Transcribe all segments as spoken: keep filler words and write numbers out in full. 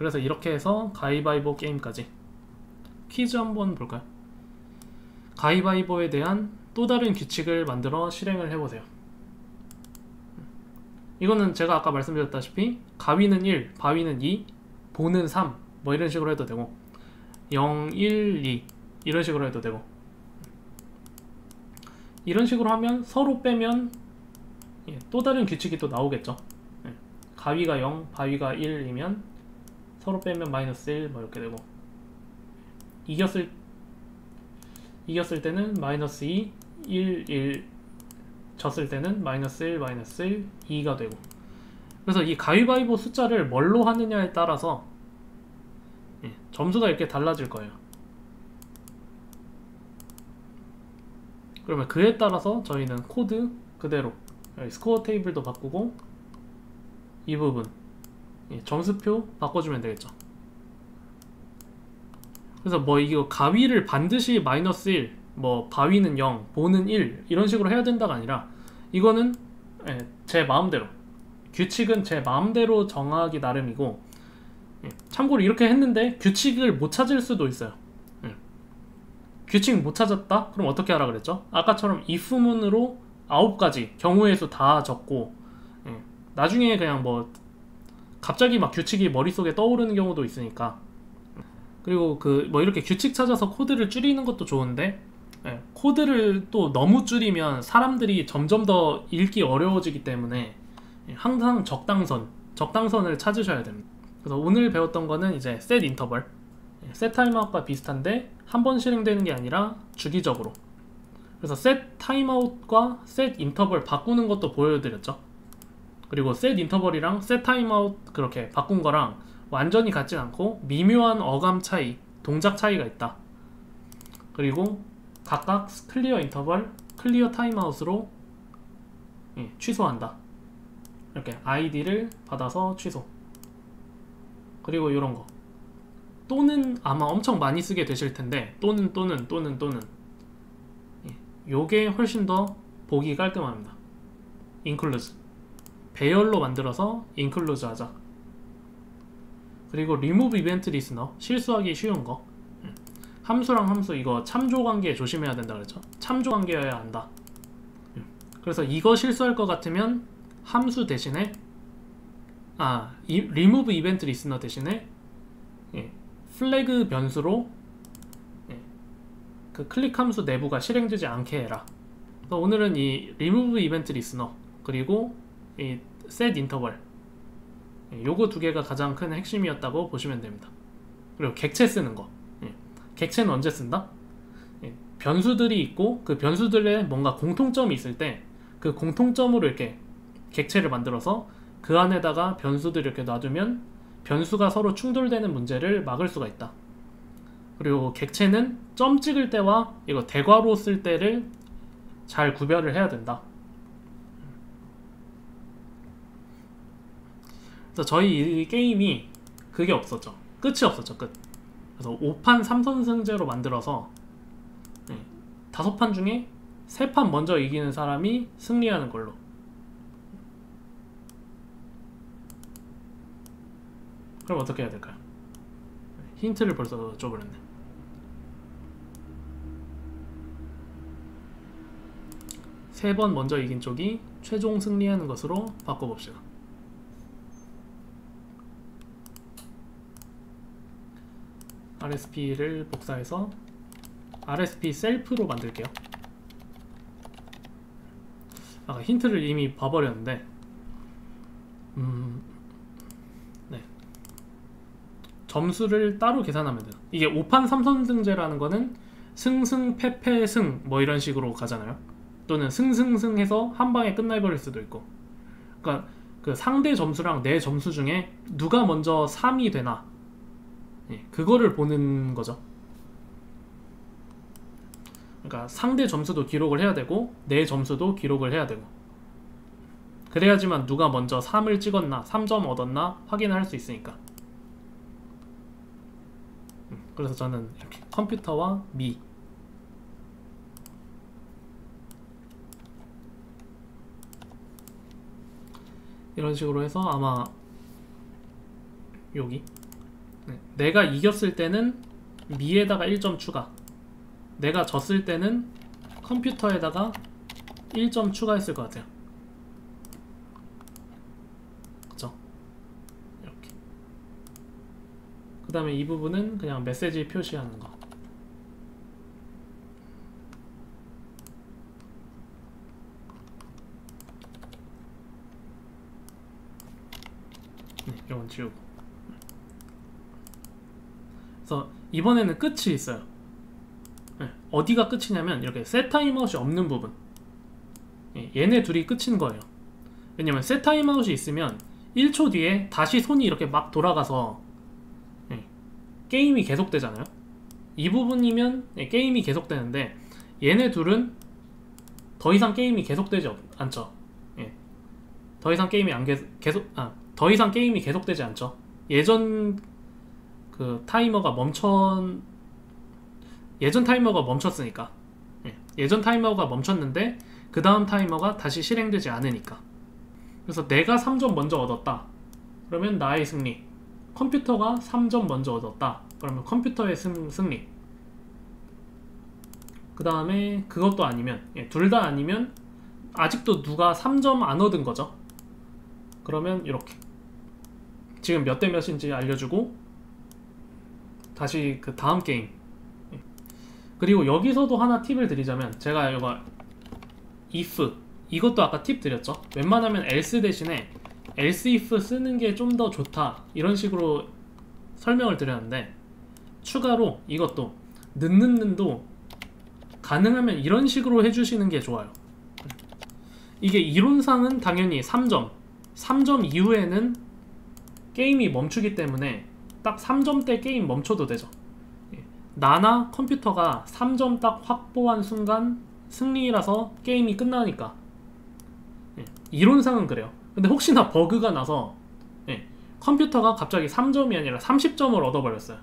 그래서 이렇게 해서 가위바위보 게임까지. 퀴즈 한번 볼까요? 가위바위보에 대한 또 다른 규칙을 만들어 실행을 해보세요. 이거는 제가 아까 말씀드렸다시피 가위는 일, 바위는 이, 보는 삼 뭐 이런 식으로 해도 되고 영, 일, 이 이런 식으로 해도 되고 이런 식으로 하면 서로 빼면 예, 또 다른 규칙이 또 나오겠죠. 예, 가위가 영, 바위가 일이면 서로 빼면 마이너스 일 뭐 이렇게 되고 이겼을 이겼을 때는 마이너스 이, 일, 일 졌을 때는 마이너스 일, 마이너스 일, 이가 되고 그래서 이 가위바위보 숫자를 뭘로 하느냐에 따라서 예, 점수가 이렇게 달라질 거예요. 그러면 그에 따라서 저희는 코드 그대로 스코어 테이블도 바꾸고 이 부분 예, 점수표 바꿔주면 되겠죠. 그래서 뭐 이거 가위를 반드시 마이너스 일, 뭐 바위는 영, 보는 일 이런 식으로 해야 된다가 아니라 이거는 예, 제 마음대로 규칙은 제 마음대로 정하기 나름이고 예, 참고로 이렇게 했는데 규칙을 못 찾을 수도 있어요. 예. 규칙 못 찾았다? 그럼 어떻게 하라 그랬죠? 아까처럼 if문으로 아홉 가지 경우의 수 다 적고 예. 나중에 그냥 뭐 갑자기 막 규칙이 머릿속에 떠오르는 경우도 있으니까 그리고 그 뭐 이렇게 규칙 찾아서 코드를 줄이는 것도 좋은데 예. 코드를 또 너무 줄이면 사람들이 점점 더 읽기 어려워지기 때문에 예. 항상 적당선 적당선을 찾으셔야 됩니다. 그래서 오늘 배웠던 거는 이제 set 인터벌 set 타임아웃과 비슷한데 한 번 실행되는 게 아니라 주기적으로. 그래서 set 타임아웃과 set 인터벌 바꾸는 것도 보여드렸죠. 그리고 set 인터벌이랑 set 타임아웃 그렇게 바꾼 거랑 완전히 같진 않고 미묘한 어감 차이, 동작 차이가 있다. 그리고 각각 클리어 인터벌, 클리어 타임아웃으로 예, 취소한다. 이렇게 아이디를 받아서 취소. 그리고 이런 거 또는 아마 엄청 많이 쓰게 되실 텐데 또는 또는 또는 또는 예, 요게 훨씬 더 보기 깔끔합니다. include 배열로 만들어서 include 하자. 그리고 remove event listener 실수하기 쉬운 거 예, 함수랑 함수 이거 참조 관계 조심해야 된다 그랬죠. 참조 관계여야 한다. 예, 그래서 이거 실수할 것 같으면 함수 대신에 아, 이, remove event listener 대신에 예, 플래그 변수로 예, 그 클릭 함수 내부가 실행되지 않게 해라. 그래서 오늘은 이 remove event listener 그리고 이 set interval 예, 요거 두 개가 가장 큰 핵심이었다고 보시면 됩니다. 그리고 객체 쓰는 거 예, 객체는 언제 쓴다? 예, 변수들이 있고 그 변수들에 뭔가 공통점이 있을 때 그 공통점으로 이렇게 객체를 만들어서 그 안에다가 변수들 이렇게 놔두면 변수가 서로 충돌되는 문제를 막을 수가 있다. 그리고 객체는 점 찍을 때와 이거 대괄호 쓸 때를 잘 구별을 해야 된다. 그래서 저희 이 게임이 그게 없었죠. 끝이 없었죠. 끝. 그래서 오 판 삼 선승제로 만들어서 다섯 판 중에 세 판 먼저 이기는 사람이 승리하는 걸로. 그럼 어떻게 해야 될까요? 힌트를 벌써 줘버렸네. 세 번 먼저 이긴 쪽이 최종 승리하는 것으로 바꿔봅시다. 알에스피를 복사해서 알에스피 셀프로 만들게요. 아까 힌트를 이미 봐버렸는데 음... 네. 점수를 따로 계산하면 돼요. 이게 오 판 삼 선승제라는 거는 승승 패패 승 뭐 이런 식으로 가잖아요. 또는 승승승 해서 한 방에 끝나버릴 수도 있고. 그러니까 그 상대 점수랑 내 점수 중에 누가 먼저 삼이 되나 예, 그거를 보는 거죠. 그러니까 상대 점수도 기록을 해야 되고 내 점수도 기록을 해야 되고 그래야지만 누가 먼저 삼을 찍었나 삼 점 얻었나 확인을 할 수 있으니까. 그래서 저는 이렇게 컴퓨터와 미 이런 식으로 해서 아마 여기 내가 이겼을 때는 미에다가 일 점 추가, 내가 졌을 때는 컴퓨터에다가 일 점 추가했을 것 같아요. 그쵸? 이렇게. 그 다음에 이 부분은 그냥 메시지 표시하는 거. 네, 이건 지우고. 그래서 이번에는 끝이 있어요. 네, 어디가 끝이냐면 이렇게 셋 타임아웃이 없는 부분. 예, 얘네 둘이 끝인 거예요. 왜냐면 셋 타임아웃이 있으면 일 초 뒤에 다시 손이 이렇게 막 돌아가서 예, 게임이 계속되잖아요. 이 부분이면 예, 게임이 계속되는데 얘네 둘은 더 이상 게임이 계속되지 않죠. 예, 더 이상 게임이 안 계속, 계속 아, 더 이상 게임이 계속되지 않죠. 예전 그 타이머가 멈춰 예전 타이머가 멈췄으니까. 예, 예전 타이머가 멈췄는데 그 다음 타이머가 다시 실행되지 않으니까. 그래서 내가 삼 점 먼저 얻었다, 그러면 나의 승리. 컴퓨터가 삼 점 먼저 얻었다, 그러면 컴퓨터의 승, 승리. 그 다음에 그것도 아니면 예, 둘 다 아니면 아직도 누가 삼 점 안 얻은 거죠. 그러면 이렇게 지금 몇 대 몇인지 알려주고 다시 그 다음 게임. 예. 그리고 여기서도 하나 팁을 드리자면, 제가 이거 if 이것도 아까 팁 드렸죠. 웬만하면 else 대신에 else if 쓰는 게 좀 더 좋다, 이런 식으로 설명을 드렸는데, 추가로 이것도 는는는도 가능하면 이런 식으로 해주시는 게 좋아요. 이게 이론상은 당연히 삼 점 삼 점 이후에는 게임이 멈추기 때문에 딱 삼 점 때 게임 멈춰도 되죠. 나나 컴퓨터가 삼 점 딱 확보한 순간 승리라서 게임이 끝나니까. 예, 이론상은 그래요. 근데 혹시나 버그가 나서 예, 컴퓨터가 갑자기 삼 점이 아니라 삼십 점을 얻어버렸어요.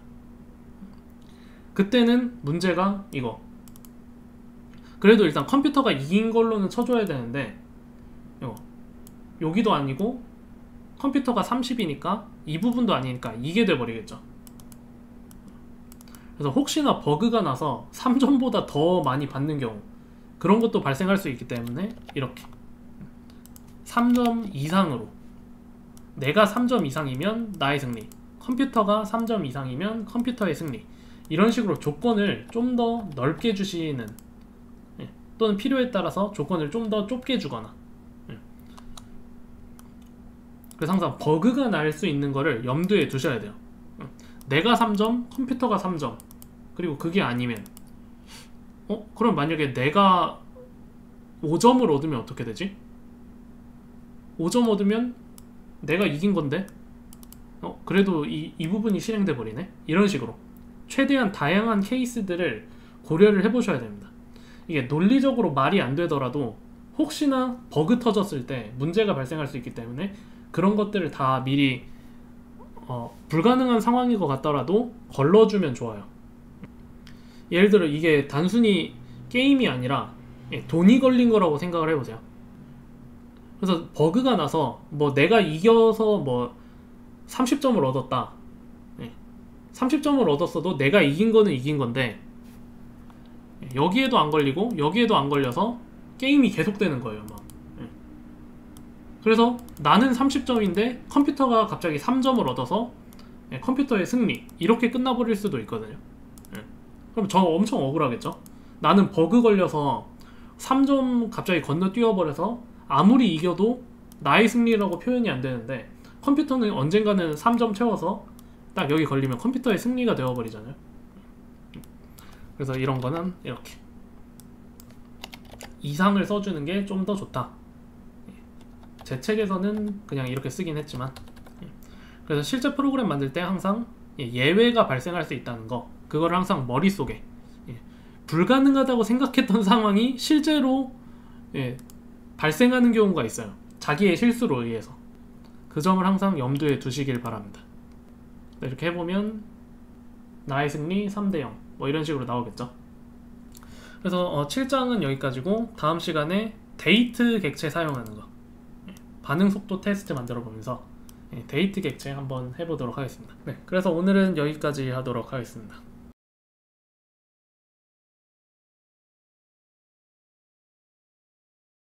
그때는 문제가 이거. 그래도 일단 컴퓨터가 이긴 걸로는 쳐줘야 되는데 이거 여기도 아니고 컴퓨터가 삼십이니까 이 부분도 아니니까 이게 돼버리겠죠. 그래서 혹시나 버그가 나서 삼 점보다 더 많이 받는 경우, 그런 것도 발생할 수 있기 때문에 이렇게 삼 점 이상으로, 내가 삼 점 이상이면 나의 승리, 컴퓨터가 삼 점 이상이면 컴퓨터의 승리, 이런 식으로 조건을 좀 더 넓게 주시는, 예, 또는 필요에 따라서 조건을 좀 더 좁게 주거나. 예. 그래서 항상 버그가 날 수 있는 거를 염두에 두셔야 돼요. 내가 삼 점, 컴퓨터가 삼 점, 그리고 그게 아니면 어? 그럼 만약에 내가 오 점을 얻으면 어떻게 되지? 오 점 얻으면 내가 이긴 건데? 어? 그래도 이, 이 부분이 실행돼 버리네? 이런 식으로 최대한 다양한 케이스들을 고려를 해보셔야 됩니다. 이게 논리적으로 말이 안 되더라도 혹시나 버그 터졌을 때 문제가 발생할 수 있기 때문에 그런 것들을 다 미리 어, 불가능한 상황인 것 같더라도 걸러주면 좋아요. 예를 들어 이게 단순히 게임이 아니라 예, 돈이 걸린 거라고 생각을 해보세요. 그래서 버그가 나서 뭐 내가 이겨서 뭐 삼십 점을 얻었다, 예, 삼십 점을 얻었어도 내가 이긴 거는 이긴 건데 예, 여기에도 안 걸리고 여기에도 안 걸려서 게임이 계속되는 거예요. 막. 예. 그래서 나는 삼십 점인데 컴퓨터가 갑자기 삼 점을 얻어서 예, 컴퓨터의 승리, 이렇게 끝나버릴 수도 있거든요. 예. 그럼 저 엄청 억울하겠죠? 나는 버그 걸려서 삼 점 갑자기 건너뛰어버려서 아무리 이겨도 나의 승리라고 표현이 안 되는데, 컴퓨터는 언젠가는 삼 점 채워서 딱 여기 걸리면 컴퓨터의 승리가 되어버리잖아요. 그래서 이런 거는 이렇게 이상을 써주는 게 좀 더 좋다. 제 책에서는 그냥 이렇게 쓰긴 했지만, 그래서 실제 프로그램 만들 때 항상 예외가 발생할 수 있다는 거, 그걸 항상 머릿속에, 불가능하다고 생각했던 상황이 실제로 예, 발생하는 경우가 있어요. 자기의 실수로 의해서. 그 점을 항상 염두에 두시길 바랍니다. 이렇게 해보면 나의 승리 삼 대 영 뭐 이런 식으로 나오겠죠. 그래서 어, 칠 장은 여기까지고, 다음 시간에 데이트 객체 사용하는 거, 반응 속도 테스트 만들어 보면서 예, 데이트 객체 한번 해보도록 하겠습니다. 네, 그래서 오늘은 여기까지 하도록 하겠습니다.